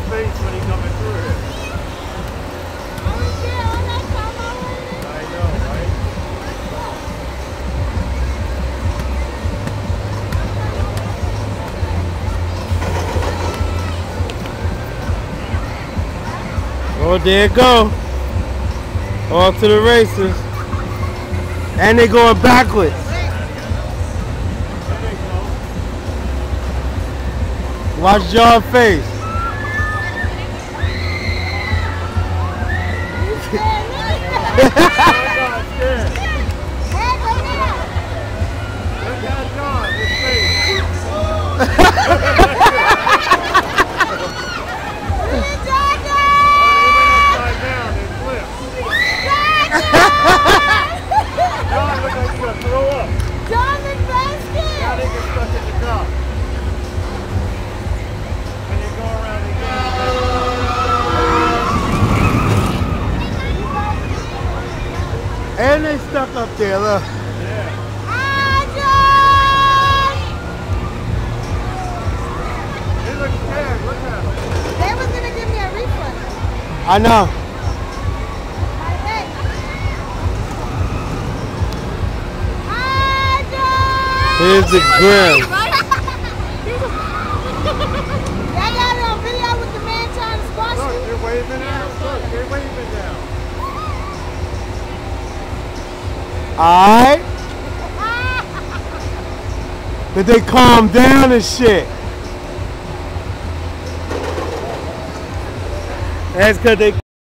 face when he coming through here. I know, right? Oh, there it go. Off to the races. And they going backwards. Watch your face. And they stuck up there, look. Yeah. He looks scared, look at him. They was gonna give me a refund. I know. Here's the grill. Y'all got it on video with the man trying to squash Look, you? you're waving out. Look, you're waving now. Alright. But they calm down and shit. That's because they